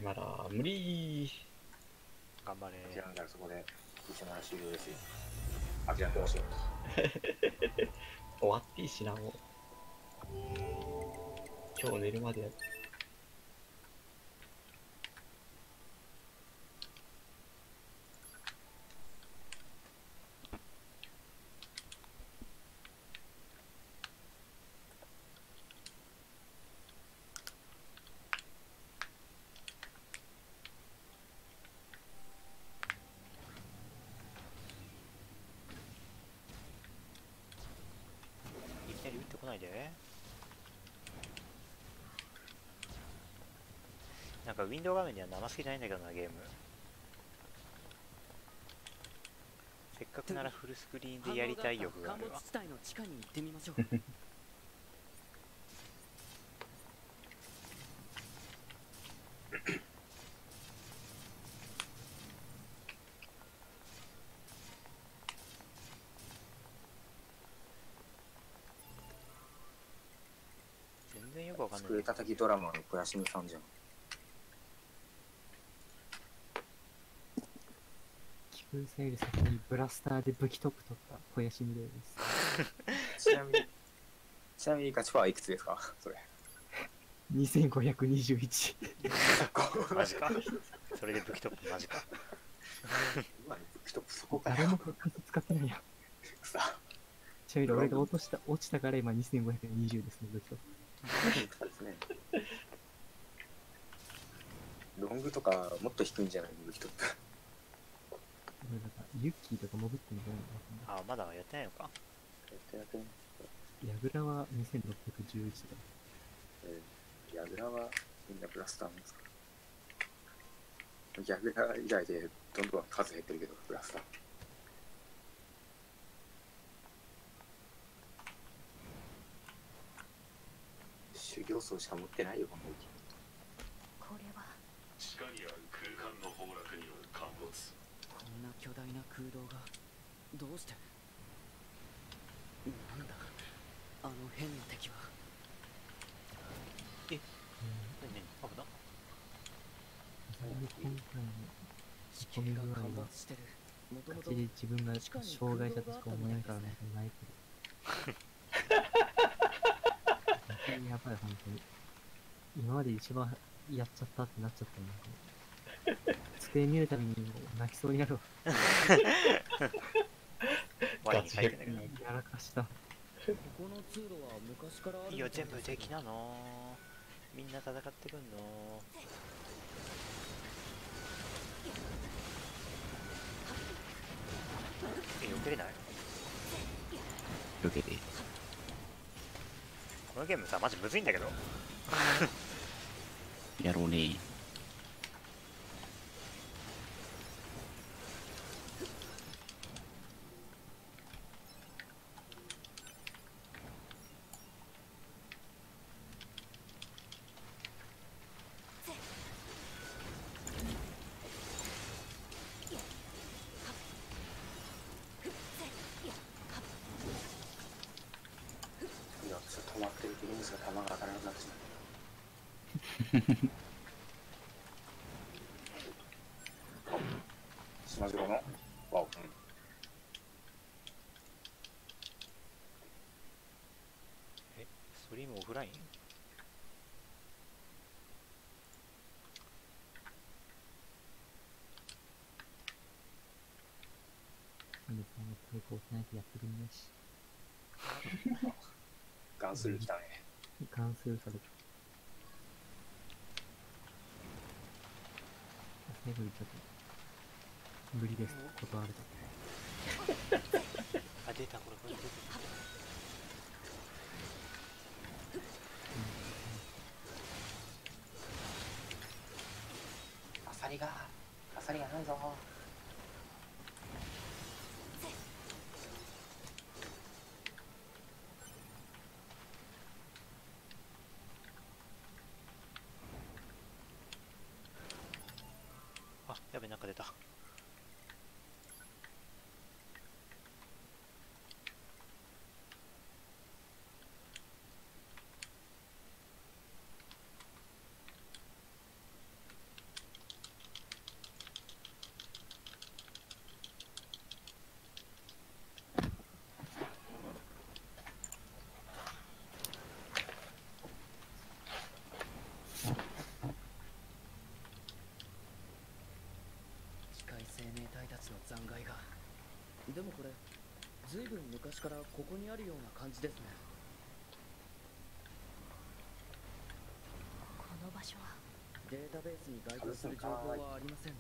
マラ無理。 頑張れ。 諦めたらそこでリチマラ終了ですよ。諦めてほしい。 終わっていいしな、もう。今日寝るまでやる。 いきなり打ってこないで。なんかウィンドウ画面には生好きじゃないんだけどな、ゲーム。せっかくならフルスクリーンでやりたい欲があるわ。 地帯の地下に行ってみましょう。 全然よくわかんない。 机叩きドラマの小屋しみさんじゃん。 気分さより先にブラスターで武器トップ取った小屋しみです。 ちなみにガチファーいくつですかそれ。 2521。 マジか。それで武器トップマジか。 武器トップそこか誰も復活使ってないやん。 さちなみに俺が落ちたから今2520ですね、武器トップ。 そうですね。ロングとかもっと低いんじゃない武器トップ。 俺なんかユッキーとか潜ってんじゃないの。 あ、まだやってないのか。 ヤグラは2611だ。 ヤグラはみんなブラスターなんですか。ヤグラ以外でどんどん数減ってるけど、ブラスター。修行僧しか持ってないよ、この武器。 これは地下にある空間の崩落による陥没。 こんな巨大な空洞がどうして。なんだあの変な敵は。 何危な。 今回の地形が陥没してる。もともとで自分が障害者としか思えんからなんか泣いてる。本当にやばい、本当に。今まで一番やっちゃったってなっちゃったんだけど。机見るたびに泣きそうになるわ。 我に書いてんだけど。 やらかした。 ここの通路は昔からある。 いいよ、全部敵なの。みんな戦ってくんの。避けれない？ 避けて。 このゲームさ、マジむずいんだけど。 やろうね。 いや、私は止まってる時にしか弾が当たらなくなってしまう。島城のワオ、 ストリームオフライン？ なんでそんな抵抗しないとやってくんないし。 ガンスルー来たね。 関数された。最後言っちゃった。無理です。断られた。 あ、出た、これ出てアサリがないぞ。 あ、やべ、なんか出た。 でもこれずいぶん昔からここにあるような感じですね。 この場所はデータベースに該当する情報はありませんね。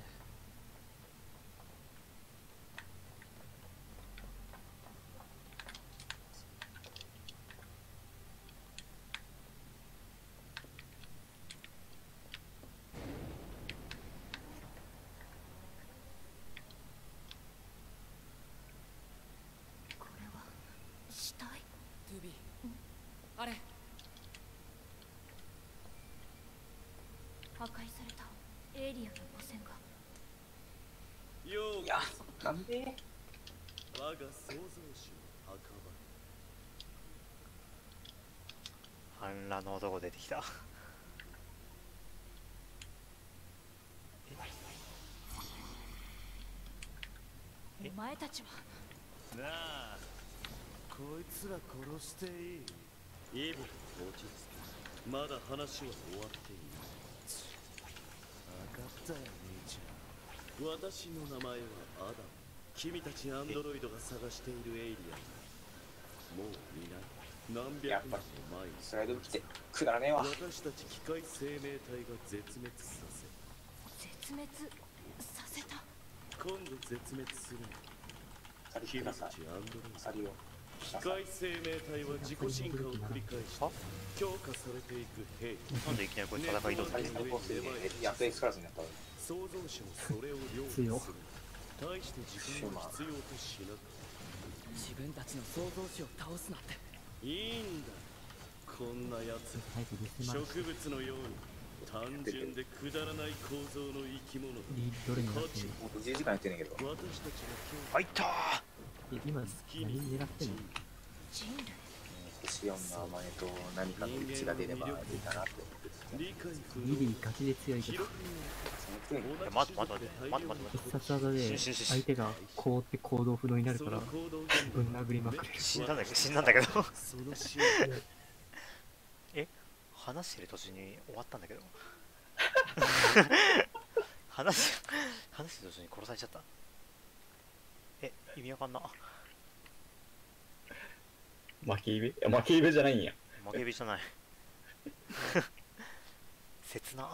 これは死体。 トゥービー、あれ破壊されたエイリアンの母船が。 いやなんで我が創造主の墓場。 反乱の男出てきた。 お前たちは。 なあ、こいつら殺していい。イブ、落ち着け。まだ話は終わっていない。分かったよ、兄ちゃん。私の名前はアダム。君たちアンドロイドが探しているエイリアン。もういない。何百年も前にスライド来てくだらねえわ。 私たち機械生命体が絶滅させ、 絶滅させた。 今度絶滅するの。 アサリ君たください。 ちアンドロイド。 アサリを機械生命体は自己進化を繰り返し強化されていく兵器。 なんでいきなりこれ戦い挑んでるアサリ最高数でやっと S クラスになったわ。 創造主もそれを領強する。大して時間を必要としなく自分たちの創造主を倒すなんて。 いいんだ。こんなやつ早くディスマル植物のように単純でくだらない構造の生き物だ。 リードどれになってるの？ もう10時間やってんねんけど。 私たちが入ったー。 今何狙ってんの？ 人類。 星4の甘えと何かの一致が出ればいいかなって思ってた。 理解不リリ能ーガチで強いけど、 そのくらいいや待って待って待って待って必殺技で相手が凍って行動不能になるからぶん殴りまくれる。 死んだんだけど死んだんだけどその瞬間話してる途中に終わったんだけど話してる途中に殺されちゃった。意味わかんな。 負けイベ？いや負けイベじゃないんや。 負け火じゃない切な。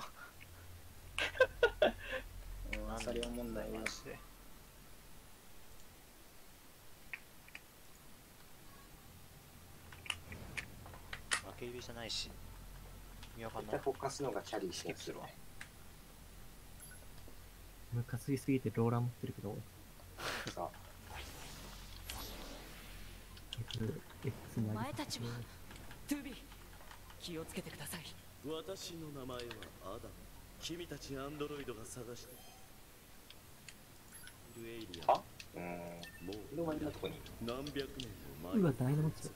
アサリは問題なし。 マジで負け火じゃないし意味わかんない。 絶対フォーカスの方がキャリーしてるわ。 ムカつきすぎてローラー持ってるけど、 さあ X にありお前たちは。 トゥービー、気をつけてください。 私の名前はアダム。君たちアンドロイドが探しているエイリアン。 あもどこうにいんなとこに何百年も前うわダイナモッチ。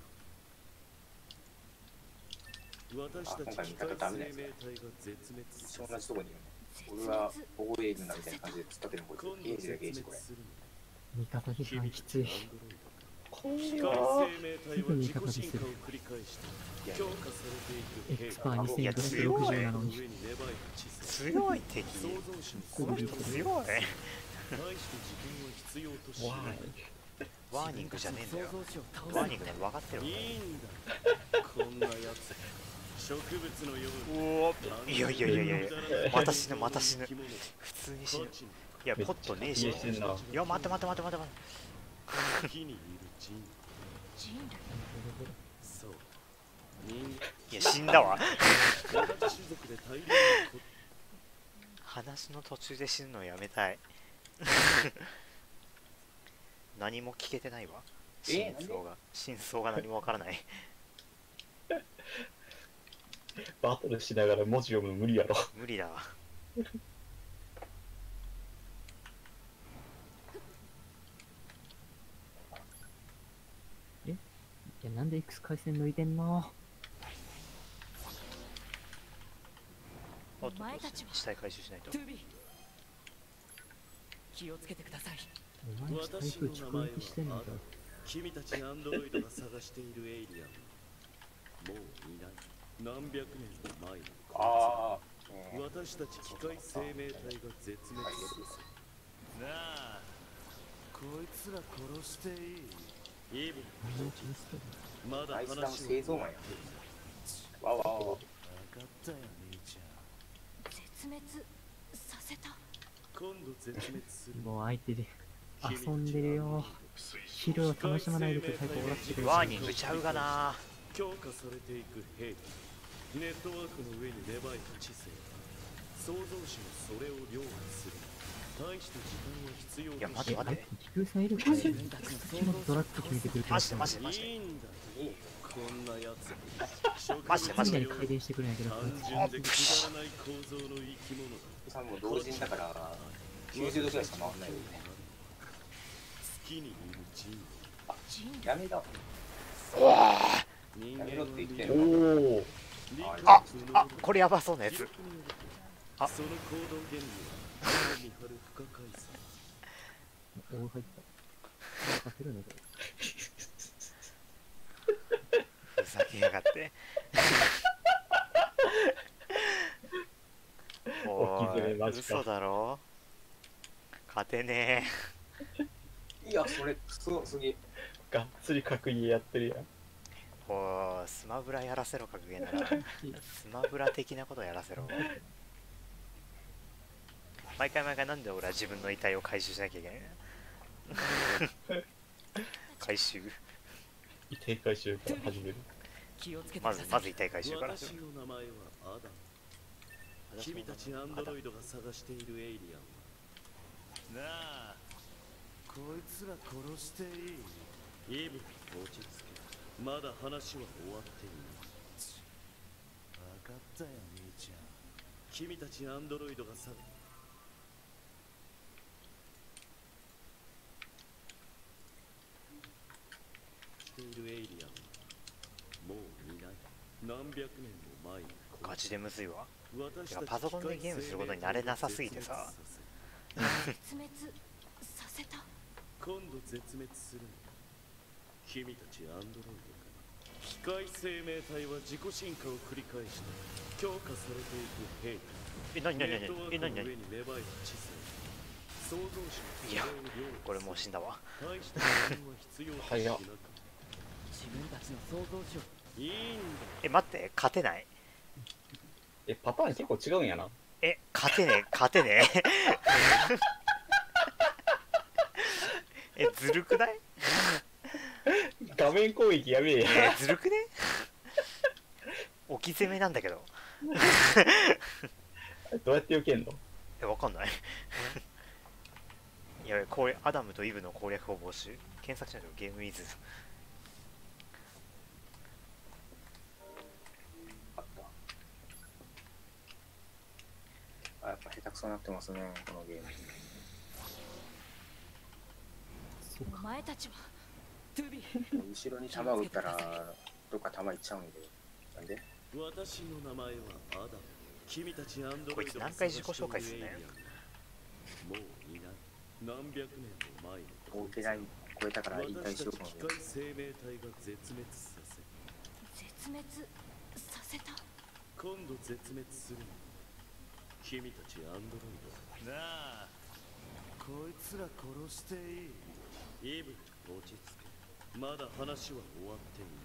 私たち機械生命体が絶滅一さ緒同じとこにいる絶の。俺は滅保護エイジだみたいな感じで突っ立てるのこ今いつ。エイジだけエイジこれ。 味方批判きつい。 機械生命体は自己進化を繰り返して強化されていく兵器。 エクスパーいや 2560なのに。 上に芽生えた知性。 強い敵。 創造主のこの人強い。 大して時間を必要としない。 ワーニングじゃねえんだよ。 創造主を倒すワーニングね分かってるわ。 いいんだ。こんなやつ植物のようにおおいやいやいやいやいやまた死ぬまた死ぬ。普通に死ぬ。いやポットねえし。い死んだ。 や待って待って待って待って木にいる人人類。 そう人いや死んだわ。 間同じ種族で大量に話の途中で死ぬのやめたい。何も聞けてないわ。真相が何もわからない。 バトルしながら文字読むの無理やろ。 無理だわ。 いやなんで X 回線抜いてんの？ おっと前たちは死体回収しないとト。ゥービー、気をつけてください。 お前台風直撃してんのか。 君たちアンドロイドが探しているエイリアンもういない。何百年も前にああ、 私たち機械生命体が絶滅させなあ、ここいつら殺していい。イブ何を気にしてるまだ話はアイスラム製造マンや。わわわ。 分かったよ兄ちゃん。 絶滅させた。 今度絶滅する。 もう相手で遊んでるよ。昼を楽しまないでくださいって終わってくる。 ワーニングちゃうがな。 強化されていく兵器、ネットワークの上に芽生えた知性、創造主もそれを凌駕する。大して時間は必要いや待て待て、 キクさんいるからね。口のドラッグ決めてくれてマジでマジでマジでいいんだ。こんなやつ。 マジでマジでに回転してくるんやけど、 単純でくだらない構造の生き物だ。 さんも同人だから90度くらいしか回んないよね。 月にいる人やめだ。 人やめろって言っておるの。 お。 あこれやばそうなやつ。あその行動原理は目を見張る不可解さ。 お入った。勝てるのか。 ふざけやがってお大きいぜマいジか嘘だろ。勝てねいや、それクソすぎ。 がっつり格ゲーやってるやん。 え。おいスマブラやらせろ格ゲーならスマブラ的なことやらせろ。毎回毎回なんで俺は自分の遺体を回収しなきゃいけない回収遺体回収から始める。 気をつけてくまださい。 ずまず遺体回収から。 私の名前はアダム。君たちアンドロイドが探しているエイリアンはなあ、こいつら殺していい。イブ、落ち着け。まだ話は終わっていない。分かったよ兄ちゃん。君たちアンドロイドが探しているエイリアンはもういない。何百年も前にガチでむずいわ。 私てかパソコンでゲームすることに慣れなさすぎてさ。 絶滅させた。 今度絶滅するの。君たちアンドロイドか。機械生命体は自己進化を繰り返して強化されていく兵器。 え、なになになにネットワークえ、なになにの上に芽生えた知性。創造主いやのそれをこれもう死んだわ。 大した時間は必要としなかった。 自分たちの想像しよいいんだ。 え、待って、勝てない。 え、パターン結構違うんやな。 え、勝てねえ、勝てねえ。え、ずるくない？ 画面攻撃やべえや。 ずるくね？置き攻めなんだけど。 どうやって避けんの？ え、わかんない。いや、これアダムとイブの攻略法募集。検索しないとゲームイズ。 あった。あ、やっぱ下手くそになってますね、このゲーム。 お前たちはう。トゥービー。 後ろに弾撃ったら、どっか弾いっちゃうんで。なんで私の名前はアダム。君たちアンドロイドこいつ何回自己紹介すんねん。 もういない。何百年も前の大手ライン超えたから引退しようかな。 私たち機械生命体が絶滅させ、 絶滅させた。 今度絶滅するの。君たちアンドロイド。なあ、こいつら殺していい。イブ、落ち着け。まだ話は終わっていない。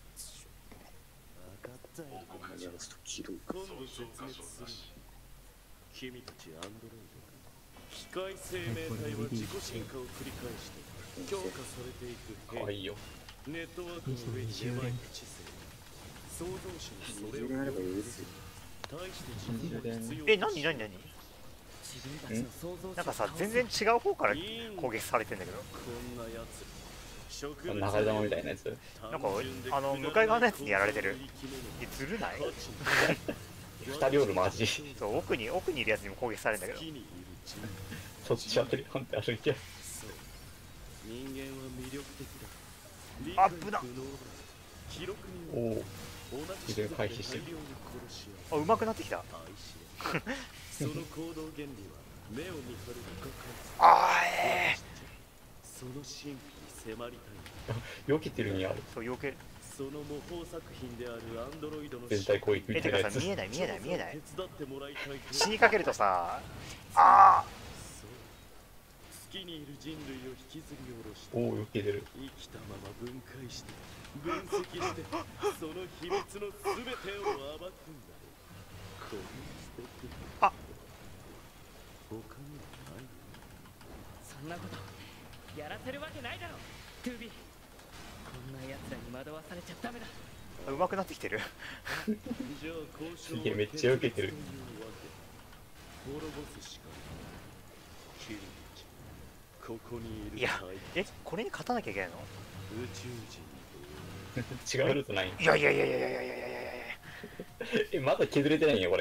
分かったよ。 やると切る。 今度絶滅するの。君たちアンドロイドか。機械生命体は自己進化を繰り返して強化されていく兵器。 かわいいよ。 ネットワークの上に芽生えた知性。創造主のそれを 20年あればいいですよ。 大して時間は必要え、なになになに？ 自分たちの想像しなんかさ、全然違う方から攻撃されてんだけど。 こんなやつ。 流れ弾みたいなやつ。 なんか向かい側のやつにやられてる。え、ずるない？ 二人おるマジ。 そう奥にいるやつにも攻撃されるんだけど。 そっち当たり本って歩いてる。 人間は魅力的だ。 あっぶな。 記録おにお。 同じ自然回避してる。 あ、上手くなってきた。 その行動原理は目を見張る不可解さ。 あその神秘に迫りたい。 避けてるにある。 そう、避ける。 その模倣作品であるアンドロイドの全体攻撃みえ、てかさ、 たいなやつ。 見えない。 手伝ってもらいたいと。 死にかけるとさ、あそう。 月にいる人類を引きずり下ろしておお、避けてる。 生きたまま分解して分析してその秘密の全てを暴くんだ。この素敵なあ他にはない。 そんなことやらせるわけないだろトゥービー。こんな奴らに惑わされちゃダメだ。 上手くなってきてる。 じゃあ交渉はいやめっちゃ避けてる。 滅ぼすしかない。キリンチ、ここにいるいや怪これに勝たなきゃいけないの？ 宇宙人違うルートないん？ いやいやいやいやいやいやいやいやえ、まだ削れてないんや、これ。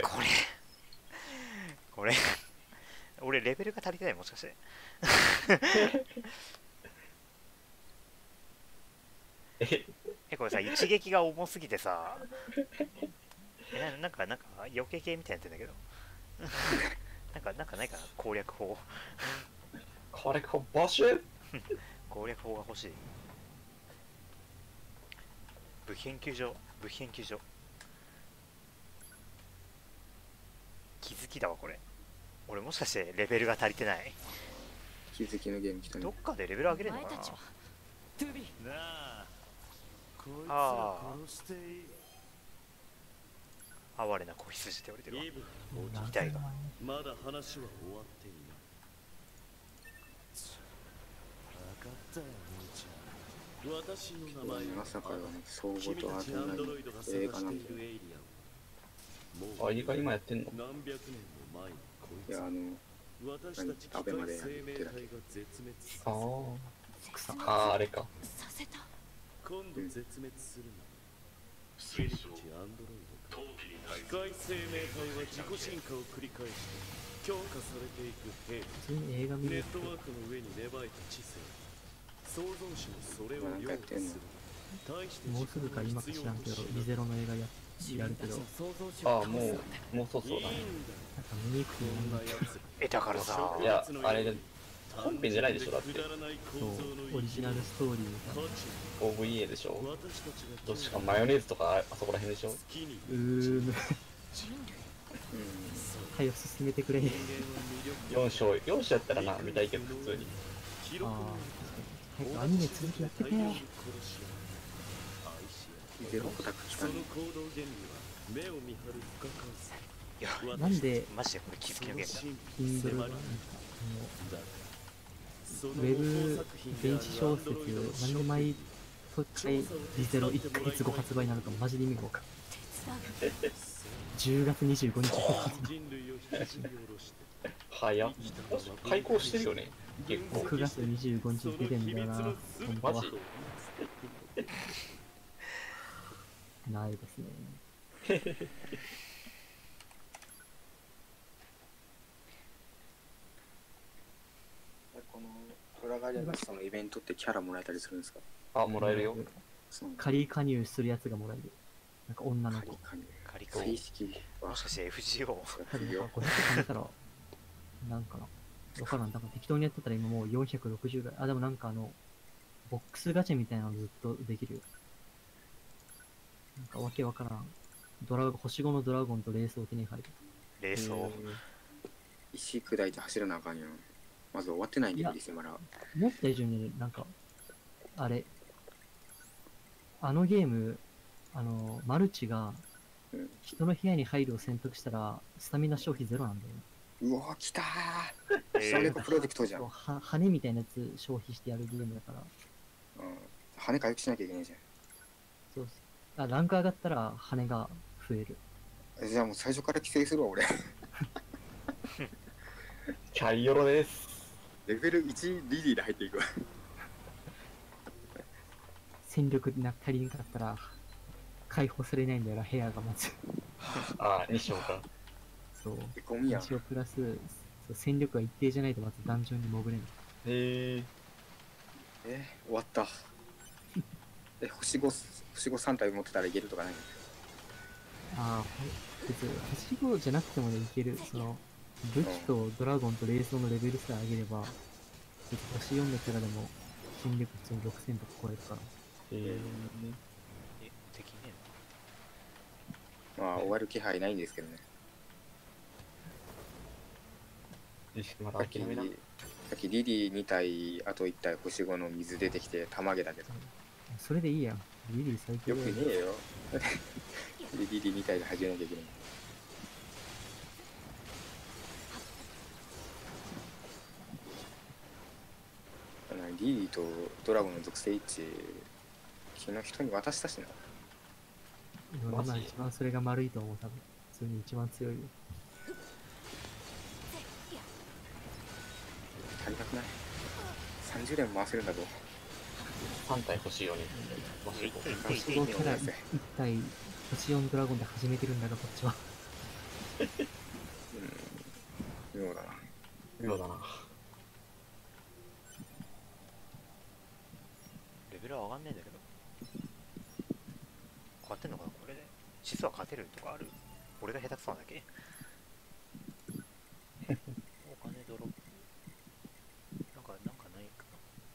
これ俺レベルが足りてない、もしかして。これさ、一撃が重すぎてさ、なんか避け系みたいになってんだけど。なんかないかな、攻略法。 これか、バシュ攻略法が欲しい。部品研究所。気づきだわ、これ。俺もしかしてレベルが足りてない？ 気づきのゲーム来たねどっ。かでレベル上げれるのかな？ お前たちはトゥービー。 なあ、こいつあら殺していい。 哀れな子羊って言われてるわ。 イブ、 痛いが。 まだ話は終わっていない。分かったよ兄ちゃん。私の名前はまさかのね、総合君たとアートちアンドロイナイドが探ト映画なんで。 しているエイリアンをあ、映画今やってんの？ 何百年も前にこいいや、 つ私たち機械生命体が絶滅する。 あ絶滅あ。あれか。 させた。 今度絶滅するのは君たちアンドロイドか。機械生命体は自己進化を繰り返して強化されていく兵普通に映画見ネるットワークの上に芽生えた知性創造主もそれを用意する。対してもうすぐか今か知らんけどリゼロの映画やるけど、なんかああ、もうそうそうだね。 見に行くとこんなやつだからさ、 いや、あれ、本編じゃないでしょ、だって。 そうオリジナルストーリーみたいな。 OVA でしょ。どっちかマヨネーズとかあそこら辺でしょ。 む人類早く進めてくれ。 4章やったらな、見たいけど、普通に。 ああ、早くアニメ続きやってて。 ゼロオタク来たね。 その行動原理は目を見張る不可解さ。 いや、 なんでマジでこれ気づきのゲームだ。 キンドルがなんかそのウェブ電子小説なんで毎回リゼロ1ヶ月後発売になるかマジで意味が分かんない。10月25日人類を引きずり下ろして早っ。開校してるよね、結構。 9月25日に出てんだよな、本当はマジないですね。 このトラガリアのそのイベントってキャラもらえたりするんですか？ あ、もらえるよ。 そう。 仮加入するやつがもらえる。なんか女の子。 カリコ正式はもしかして FGO？ 多分500貯めたら、なんかな。わからん。なんか適当にやってたら今もう460ぐらい。あ、でもなんかボックスガチャみたいなのずっとできるよ。なんかわけわからん。星5のドラゴンとレースを手に入る。 レースを。 石砕いて走らなあかんよ。まず終わってないんで、 いやリセマラ。 思った以上にね、なんか、あれ、あのゲーム、マルチがうん、 人の部屋に入るを選択したら、スタミナ消費ゼロなんだよね。 うわー、来たー。それがプロジェクトじゃん。 そう羽みたいなやつ消費してやるゲームだから、 うん。羽回復しなきゃいけないじそうそう。ランク上がったら羽が増える。 ゃん。じゃあもう最初から規制するわ、俺。 キャリヨロです。 レベル1リリーで入っていくわ。 戦力な足りんかったら、解放されないんだよな、部屋がまず。 あ、2章か。 そう。 ゴミやん。 一応プラス、そう戦力が一定じゃないとまずダンジョンに潜れない。 へえ。 終わった。星5 3体持ってたらいけるとかない？ ああ、別に、星5じゃなくてもね、いける。武器とドラゴンとレースのレベルさえ上げれば、別に星4のキャラでも、戦力普通に6000とか超えるから。 へ敵ね。 まあ終わる気配ないんですけどね。 え。まさっきだ諦めな。 さっきリリー2体、あと1体星5の水出てきて、玉毛だけど。 それでいいやん。リリー最強よくねえよ。リリー2体で始めなきゃいけない。リリーとドラゴンの属性一致、昨日人に渡したしな。 今一番それが丸いと思う、多分。普通に一番強いよ。 足りなくない ?30 連回せるんだぞ。 3体欲しいように。 星5キャラ1体、星4ドラゴンで始めてるんだが、こっちは。 妙だな。 妙だな。 レベルは上がんねえんだけど。勝ってんのかなこれで。実は勝てるとかある？俺が下手くそなんだっけ？お金ドロップ。なんかないか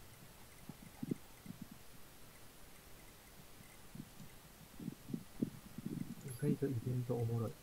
意外とイベントおもろい。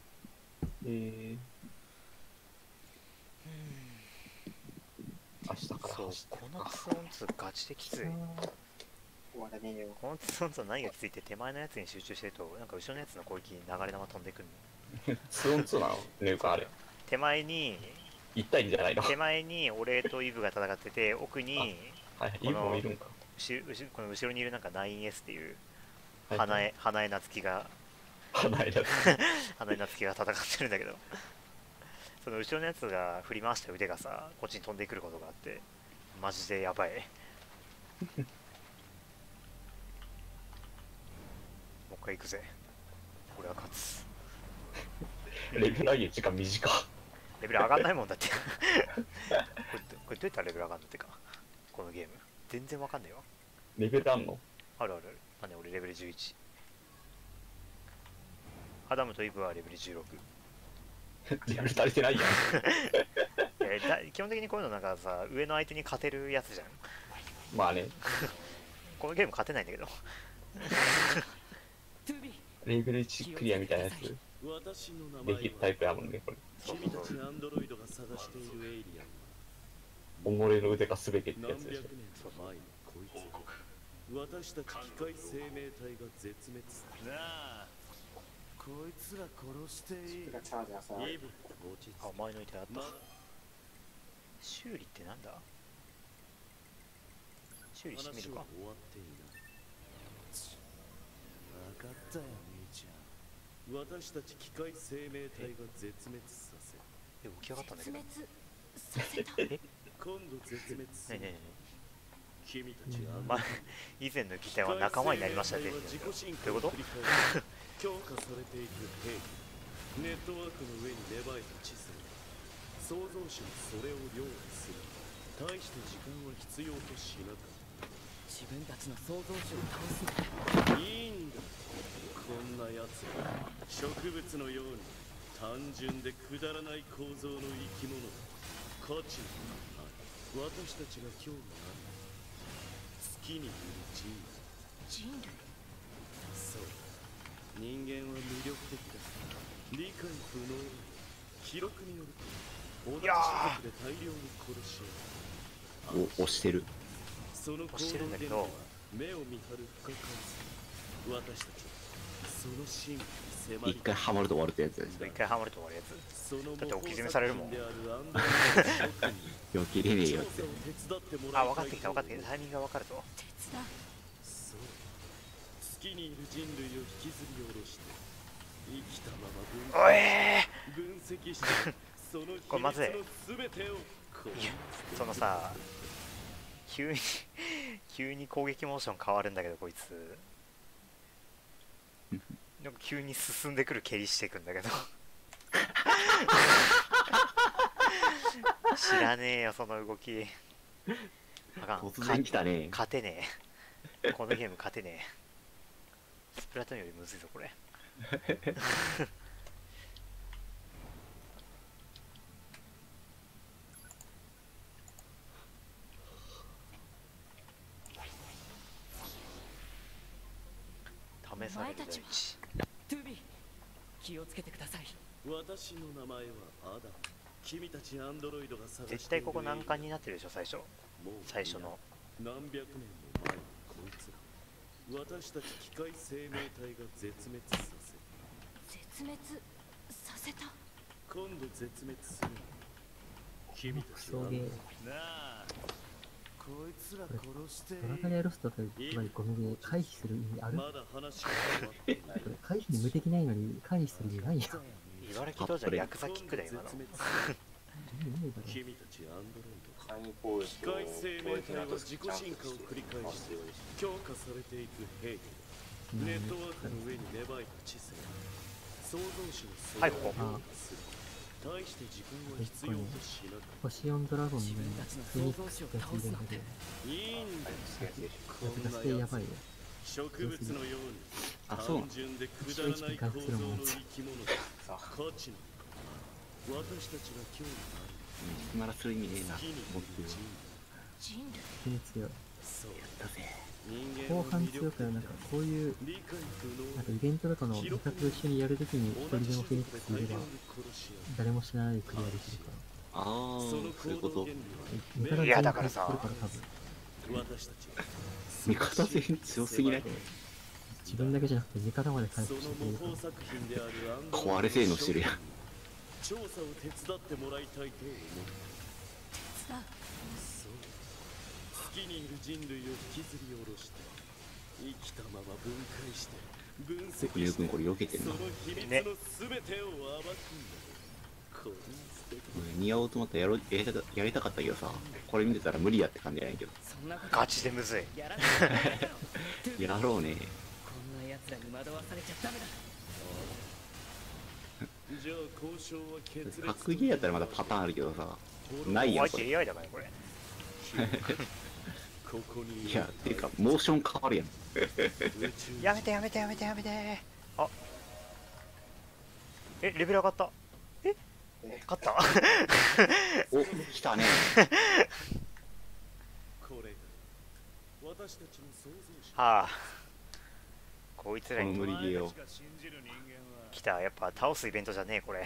明日からそう、 走ってこのツオンツガチできつい。 終わらねえよ。 このツオンツは何がきついって手前のやつに集中してると、なんか後ろのやつの攻撃に流れ弾飛んでくるの。 2on2 なのねうかあれ。 手前に、 1対2じゃないの。 手前に俺とイブが戦ってて、奥に、 はい、イブもいるんか。 この後ろにいるなんか 9S っていう、 はい花江夏樹が、 花江夏樹が戦ってるんだけど、その後ろのやつが振り回した腕がさ、こっちに飛んでくることがあって、マジでやばい。もう一回行くぜ。俺は勝つ。 レベル上げる時間短。 レベル上がんないもんだって。これどうやったらレベル上がるのってか、このゲーム。全然わかんないよ。 レベルあんの？ あるあるある。まあね、俺レベル11。アダムとイブはレベル16。 レベル足りてないやん。 基本的にこういうのなんかさ、上の相手に勝てるやつじゃん。 まあね。 このゲーム勝てないんだけど。 レベル1クリアみたいなやつできるタイプやもんね、これ。 君たちアンドロイドが探しているエイリアン己の腕が全てってやつでしょ。 何百年か前にこいつ私たち機械生命体が絶滅なあこいつら殺していいイブ落ち着あ、前のいてあった。修理ってなんだ？修理してみるか。 終わっていない分かったよ兄ちゃん私たち機械生命体が絶滅させ起き上がったんだけど。 今度絶滅するねえねえね君たちえ、まあ、以前の機体は仲間になりましたね。どういうこと？ 強化されていく兵器ネットワークの上に芽生えた知性創造主にそれを領理する大して時間は必要としなかった自分たちの創造主を倒すのいいんだこんなやつは植物のように単純でくだらない構造の生き物だ価値のある私たちが興味ある月にいる人類そう人間は魅力的だ理解不能だ記録によると同じ種族で大量に殺し合う押してる。 その行動してるんだけど原理は目を見張る不可解さ私たちはその真理に迫り一回ハマると終わるってやつです一回ハマると終わるやつ。 そのだって置き締めされるもん。 であるアンドロイドのよけれねえよって。 調査を手伝ってもらあ、 い分かってきた分かってきた。タイミングが分かると。 そう月にいる人類を引きずり下ろして生きたままおえ分析してその秘密これまずいの全てをいや、そのさ、急に攻撃モーション変わるんだけど、こいつ。なんか急に進んでくる蹴りしていくんだけど。知らねえよ、その動き。あかん。 突然来たね。 勝てねえ。このゲーム勝てねえ。スプラトゥーンよりむずいぞ、これ。試される大地。 トゥービー気をつけてください私の名前はアダム君たちアンドロイドが探している絶対ここ難関になってるでしょ最初。 もう最初の何百年も前のこいつら私たち機械生命体が絶滅させ絶滅させた。 今度絶滅するの君たちはクソゲー。 なあこいつら殺してドラガレアロストとつまりゴミで回避する意味ある？ まだ話が終わっていないこれ回避に無敵ないのに回避する意味ないやん。 茨城道場ヤクザキックだよ今の。 意味ないだろ。 君たちアンドロイド簡易攻撃機械生命体は自己進化を繰り返して強化されていく兵器ネットワークの上に芽生えた知性創造主の素はいここをする大して時間は必要としなく星4ドラゴンにフェニックスってやついるんだけど、 いいんだこんやつがなしてやばいよ。 植物のようにあ、そうなの。 単純でくだらない構造の生き物で価値の私たちが今日にならする意味ねえな。 好きに思ってる。 人類気に強い。 そうだぜ。 人間後半強くはなんかこういう理解不能なんかイベントとかの味方と一緒にやるときに一人でもフェニックスいれば誰も死なないでクリアできるから。 ああ、そういうこと。 味方いやだからさ全員来るから多分私たち味方全員強すぎない？ 自分だけじゃなくて味方まで回その復してくれるから模倣。作品であるアンドロイド壊れ性能してるやん。 調査を手伝ってもらいたいと思うさそう月にいる人類を引きずり下ろして生きたまま分解して分析ゆうくんこれ避けてんなその。秘密の全てを暴くんだ、こんな素敵似合おうと思ったらやりたかったけどさ、これ見てたら無理やって感じじゃないけど。 そんなことガチでむずい。 やらせてもらえないだろトゥービーやろうね。 こんな奴らに惑わされちゃダメだ。 じゃあ交渉は決裂格ゲーやったらまだパターンあるけどさ、ないやんこれ。 お前って AI だからねこれ。 ここにいや、ていうか、モーション変わるやん。 宇宙やめてやめてやめてやめて。あレベル上がった。勝ったお、来たね。 これが私たちの創造主はあこいつらにこの無理ゲーを。 来た。やっぱ倒すイベントじゃねえこれ。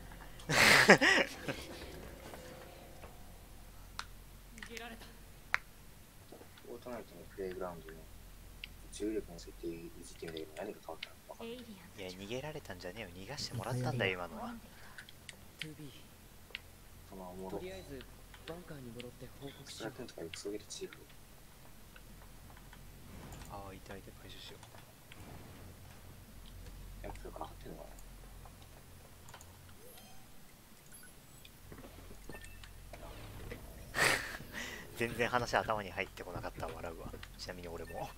逃げられた。 オートナイトのプレイグラウンドの重力の設定いじってみたけど何が変わったのか分かんエない。 イリアンいや逃げられたんじゃねえよ。逃がしてもらったんだよ今のは。 トゥービそのおもーろとりあえずバンカーに戻って報告しよう。 スプラトゥーンとかでクソゲーチーフああ痛いで回収しよやってるから張ってんのかな。 う。全然話頭に入ってこなかった。笑うわ。ちなみに俺も。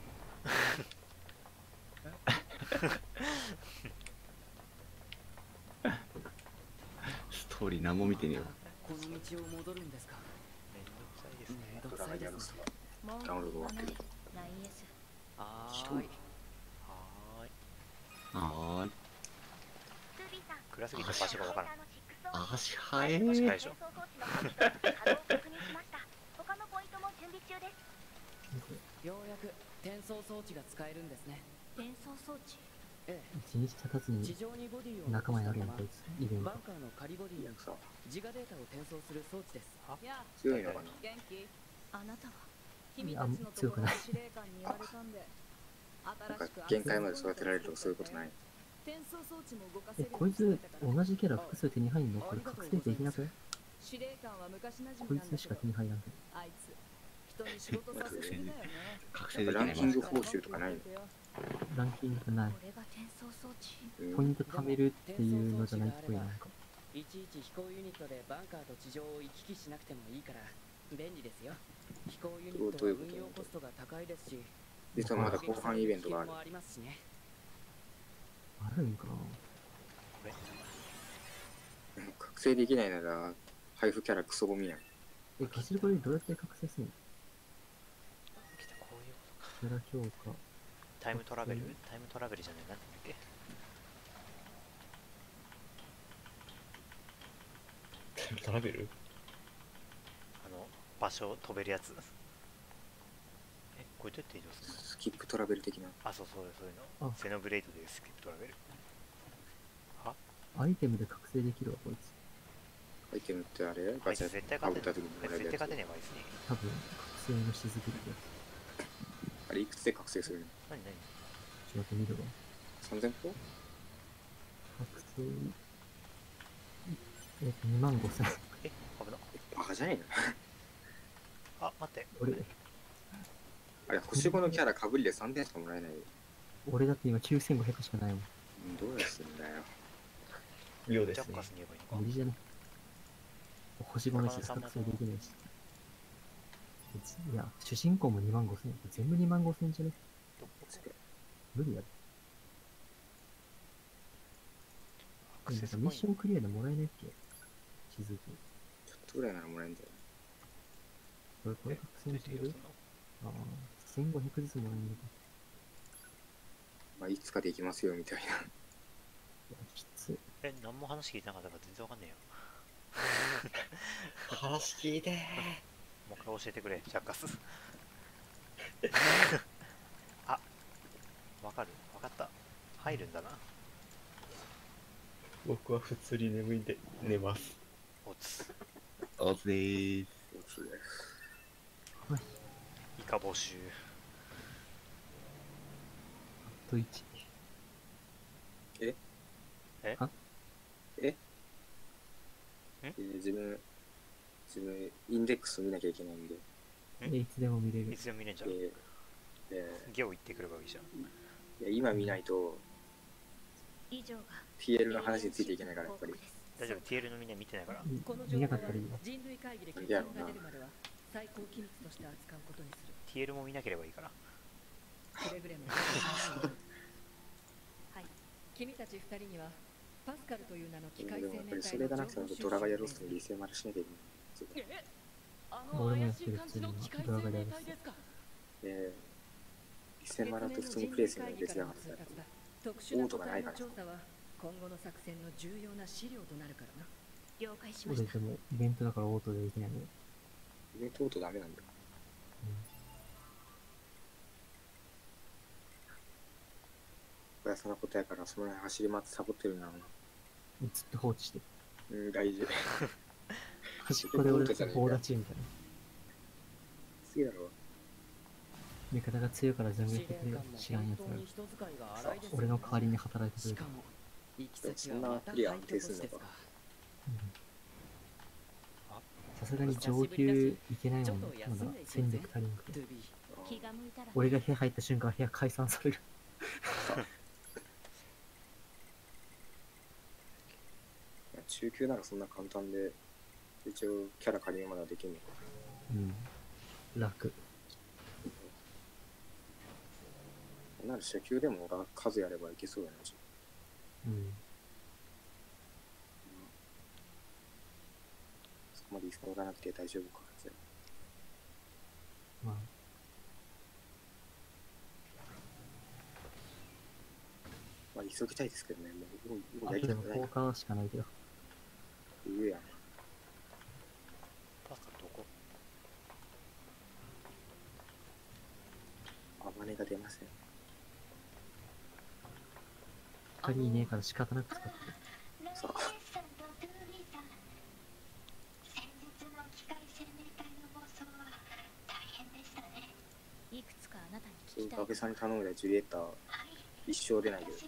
ストーリー何も見てねえよ。 この道を戻るんですか。 めんどくさいですね。 めんどくドラさいですねガリアロス。がダウンロード終わってる。 ライエスはーい。 はーい。 はーい。 暗すぎて場所がわからん。 足早え確かでしょ。 ようやく転送装置が使えるんですね。 転送装置。 え一日経たずえ、 に地上にボディを仲間になるやん残こいつイベントしたままバン。カーの仮ボディにさ自我データを転送する装置です。 やあ、 強いのかな。 元気？ あなたは君たちのところの司令官に言われたんで、 なんか新しく限界まで育てられるとかそういうことない。 転送装置も動かせるようこいつにされたから同じキャラ複数手に入んの？これ覚醒できなくない？ 司令官は昔馴染こみなんだけどいつしか手に入らんけど。 あいつ人に仕事させすぎだよね。 覚醒できないランキング報酬とかないの。 ランキングないこ。れが転送装置。 ポイント貯めるっていうのじゃないっぽいな。なんかいちいち飛行ユニットでバンカーと地上を行き来しなくてもいいから便利ですよ。飛行ユニットは運用コストが高いですし、 実はまだ後半イベントがあるも。ありますしね。 あるんかな。 覚醒できないなら配布キャラクソゴミやん。 消しこれどうやって覚醒するの？ 来たこういうことか。 キャラ強化。 タイムトラベル？タイムトラベルじゃねえ。なんだっけ。 トラベル場所飛べるやつ。これどうやって移動するの？ スキップトラベル的な。 あ、そうそういうの。 あセノブレイドでスキップトラベル。 アイテムで覚醒できるわこいつ。 アイテムってあれあいつガチャ絶対勝てねかぶった時にえ。あいつ絶もらえるやつ対勝てねえわ、あいつに。 多分、覚醒のしずくってやあれいくつで覚醒するの？ 何何つ。ちょっと見るわ。 3000個？ 覚醒、2万5千。 え、危な。 バカじゃねえの？ あ、待って。 俺、 あれ星5のキャラかぶりで3000しかもらえないよ。 俺だって今9500しかないもん。 どうすんだよ。 妙ですねジャッカ。スに言えばいいのか。 無理じゃね。星5のしか覚醒できないし。いや、主人公も2万5千。全部2万5千じゃね？ どこ無理やで。 アクセスミッションクリアでもらえないっけ？地図ちょっとぐらいならもらえんじゃない？ これ覚醒してる？ああ、1500ずつもらえるのか。 まあ、いつかできますよみたいな。 いや、きつい。 え、何も話聞いてなかったから全然わかんねえよ。 話聞いてもう一回教えてくれ、ジャッカス。あ、わかる、わかった。入るんだな。 僕は普通に眠いんで寝ます。 おつ。 おつでーす。 そうだよ。 イカ募集。 あと1。 自分インデックス見なきゃいけないんで、 いつでも見れるい。つでも見れんじゃん。 えゲオ行ってくればいいじゃん。 いや今見ないと以上が TL の話についていけないからやっぱり。 大丈夫、TL のみんな見てないから。 この見なかったらいいよ。 人類会議で結論が出るまでは最高機密として扱うことにする。 TL も見なければいいから。 くれぐれもはい君たち二人にはパスカルという名の機械でもやっぱり生命体それがなくてもドラガヤロスのにリセマルしなきゃいけない。 あ俺もやってるの怪しい感じの機械生命体ですか。 でリセマルって普通にプレイするのに別だからさ。 特殊な個体の調査は今後の作戦の重要な資料となるからな。 了解しました。 俺でも、イベントだからオートでできないの。 イベントオートダメなんだよ。おやさなことやからその辺走り回ってサボってるんだろうな。 ずっと放置してる。 大事。 端っこで俺たち棒立ちみたいな。 次だろ。 味方が強いから全部やってくれよ。知らんやつら。俺の代わりに働いてくれる。 しかも行き先そんなはまたクリア安廃墟都定するのか。 市ですか。 さすがに上級いけないもんね。まだ戦力足りんくて。 気が向いたら俺が部屋入った瞬間部屋解散される。 中級ならそんな簡単で一応キャラ借りるまではできるのか。 うん。楽。 なら初級でも数やればいけそうやな。 うん。 そこまで急がなくて大丈夫か。じゃあまあ。 まあ急ぎたいですけどね。もうあとでもやりたくない効果しかないけど。 言うやん。 パスカルどこ？ あまねが出ません。 光いねえから仕方なく使ってる。 さあ。 いくつかあなたにそう聞きたい安倍さんに頼むでジュリエッタ一生出ないで。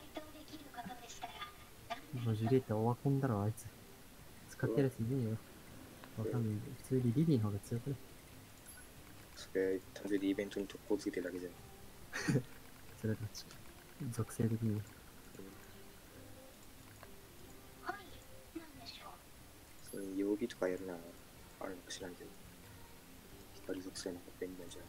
もうジュリエッタオワコンだろあいつ。使ってるやついねえよ。わかんないけど、普通にリリーの方が強くね。 それ単純にイベントに特攻つけてるだけじゃん。 それたち。属性的に。 それに曜日とかやるならあるのか知らんけど。光属性の方が便利なんじゃない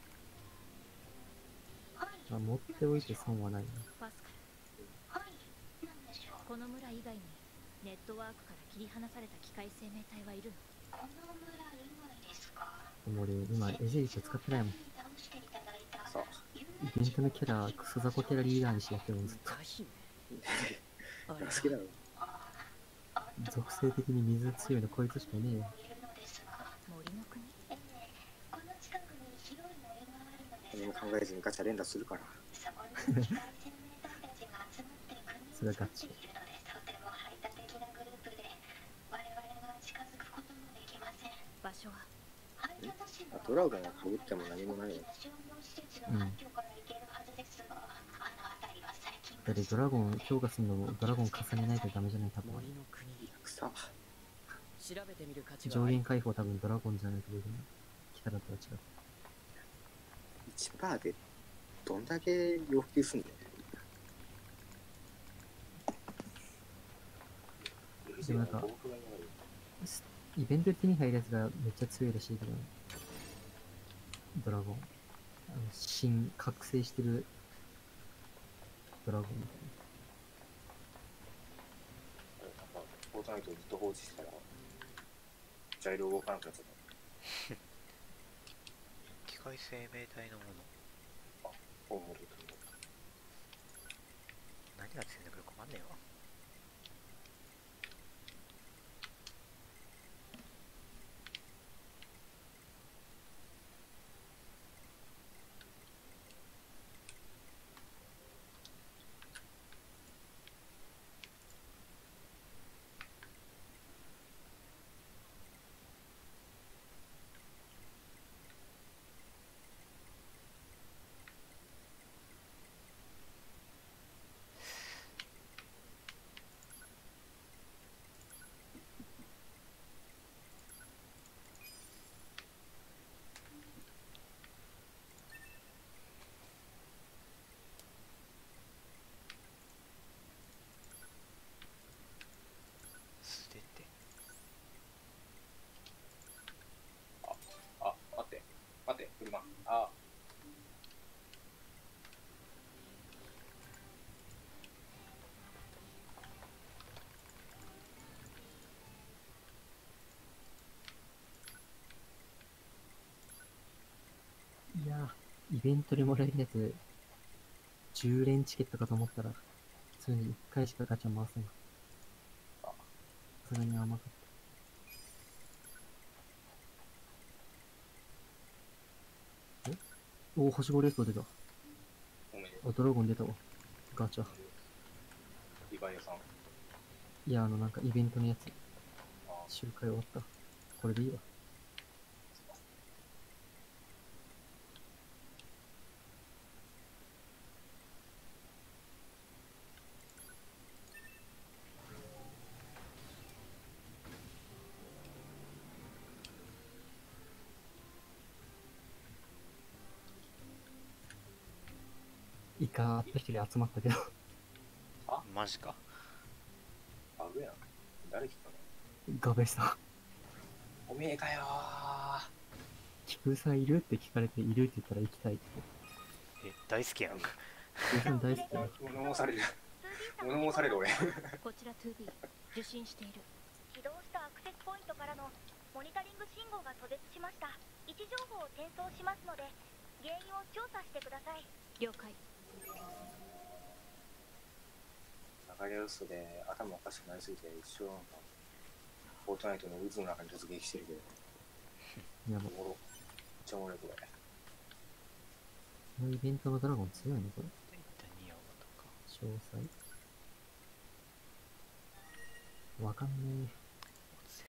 まあ、持っておいて損はないな。 パスカルこの村以外にネットワークから切り離された機械生命体はいるの？ でも俺、今、エジェリット使ってないもん。 さあ。 イベントのキャラ、クソザコキャラリーダーにしてやってるもん、ずっと。 好きだろ。 属性的に水強いのこいつしかいねえよ。 森の国？ 何も考えずにガチャ連打するから。 それはガチ。 ドラゴンをかぶっても何もないよ。 うん。だってドラゴン強化するのもドラゴン重ねないとダメじゃない、多分。 森の国草。 調べてみる価値は上限解放多分ドラゴンじゃないとできない。来たらとは違う。 1%でどんだけ要求すんだよ。 でもなんか、イベントで手に入るやつがめっちゃ強いらしいけどね。ドラゴン。新、覚醒してるドラゴンみたいなんか、フォートナイトをずっと放置したら、ジャイロ動かなくなっちゃった。 機械生命体のもの。 大盛り。 何が強いんだかよくわかんねえわ。捨てて。 あ、待って、車。あ、 な。いやー、イベントでもらえるやつ、10連チケットかと思ったら、普通に1回しかガチャ回せない。さすがに甘かった。お、星5レースト出た。 ごめんね。 あ、ドラゴン出たわ。ガチャ。 リヴァイアさん。 いや、なんかイベントのやつ。周回終わった。これでいいわ。イカ一人集まったけど。 マジか。 バグやん。誰来たの？ ガベさん。 おめえかよー。菊さんいるって聞かれて、いるって言ったら行きたいって。 大好きやん。 菊さん大好きやん。 物申される。物申される俺。 こちら 2B 受信している。起動したアクセスポイントからのモニタリング信号が途絶しました。位置情報を転送しますので原因を調査してください。了解。 流れ嘘で頭おかしくなりすぎて一生なんかフォートナイトの渦の中に突撃してるけど。 やば。 おもろ。めっちゃおもろいこれ。 このイベントのドラゴン強いのこれ。詳細わかんねえ。